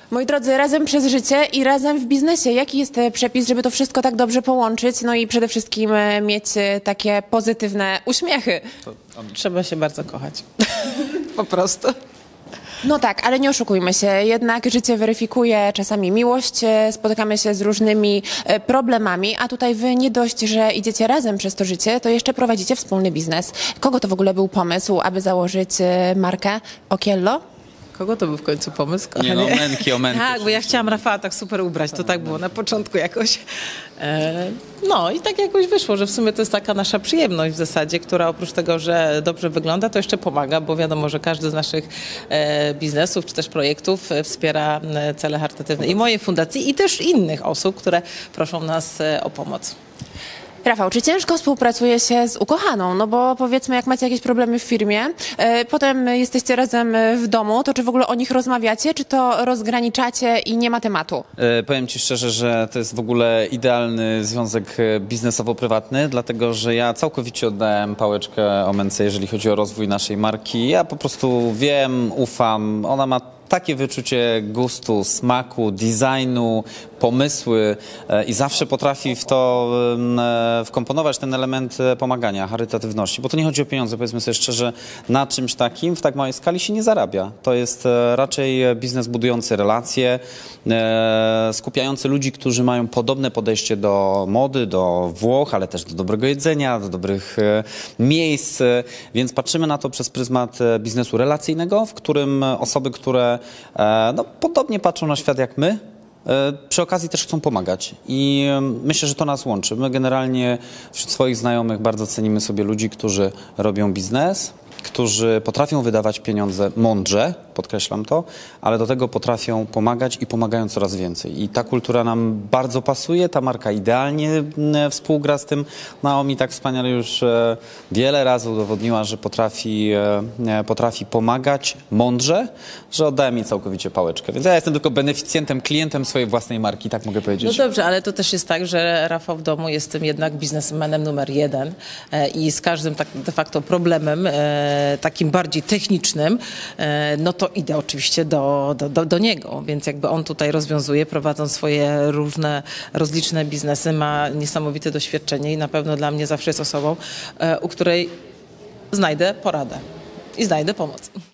Moi drodzy, razem przez życie i razem w biznesie. Jaki jest przepis, żeby to wszystko tak dobrze połączyć? No i przede wszystkim mieć takie pozytywne uśmiechy. Trzeba się bardzo kochać. Po prostu. No tak, ale nie oszukujmy się, jednak życie weryfikuje czasami miłość, spotykamy się z różnymi problemami, a tutaj wy nie dość, że idziecie razem przez to życie, to jeszcze prowadzicie wspólny biznes. Kogo to w ogóle był pomysł, aby założyć markę Okiello? Kogo to był w końcu pomysł? Nie no, Omenki. Tak, bo ja chciałam Rafała tak super ubrać, to tak było na początku jakoś. No i tak jakoś wyszło, że w sumie to jest taka nasza przyjemność w zasadzie, która oprócz tego, że dobrze wygląda, to jeszcze pomaga, bo wiadomo, że każdy z naszych biznesów czy też projektów wspiera cele charytatywne i mojej fundacji i też innych osób, które proszą nas o pomoc. Rafał, czy ciężko współpracuje się z ukochaną? No bo powiedzmy, jak macie jakieś problemy w firmie, potem jesteście razem w domu, to czy w ogóle o nich rozmawiacie, czy to rozgraniczacie i nie ma tematu? Powiem ci szczerze, że to jest w ogóle idealny związek biznesowo-prywatny, dlatego że ja całkowicie oddałem pałeczkę Omence, jeżeli chodzi o rozwój naszej marki. Ja po prostu wiem, ufam, ona ma takie wyczucie gustu, smaku, designu, pomysły i zawsze potrafi w to wkomponować ten element pomagania, charytatywności, bo to nie chodzi o pieniądze, powiedzmy sobie szczerze, na czymś takim w tak małej skali się nie zarabia. To jest raczej biznes budujący relacje, skupiający ludzi, którzy mają podobne podejście do mody, do Włoch, ale też do dobrego jedzenia, do dobrych miejsc, więc patrzymy na to przez pryzmat biznesu relacyjnego, w którym osoby, które no, podobnie patrzą na świat jak my, przy okazji też chcą pomagać i myślę, że to nas łączy. My generalnie wśród swoich znajomych bardzo cenimy sobie ludzi, którzy robią biznes, którzy potrafią wydawać pieniądze mądrze, podkreślam to, ale do tego potrafią pomagać i pomagają coraz więcej. I ta kultura nam bardzo pasuje, ta marka idealnie współgra z tym. Naomi tak wspaniale już wiele razy udowodniła, że potrafi pomagać mądrze, że oddałem jej całkowicie pałeczkę. Więc ja jestem tylko beneficjentem, klientem swojej własnej marki, tak mogę powiedzieć. No dobrze, ale to też jest tak, że Rafał w domu jest tym jednak biznesmenem numer 1 i z każdym tak de facto problemem takim bardziej technicznym, no to idę oczywiście do niego, więc jakby on tutaj rozwiązuje, prowadząc swoje różne, rozliczne biznesy, ma niesamowite doświadczenie i na pewno dla mnie zawsze jest osobą, u której znajdę poradę i znajdę pomoc.